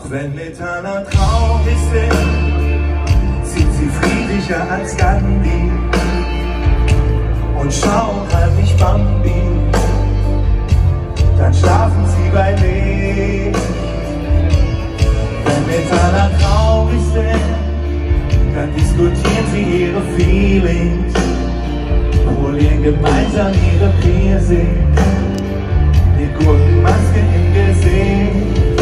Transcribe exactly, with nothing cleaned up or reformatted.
Wenn Metaller traurig sind, sind sie friedlicher als Gandhi und schauen heimlich Bambi, dann schlafen sie bei mir. Wenn Metaller traurig sind, dann diskutieren sie ihre Feelings, polieren gemeinsam ihre Piercings, die Gurkenmaske im Gesicht.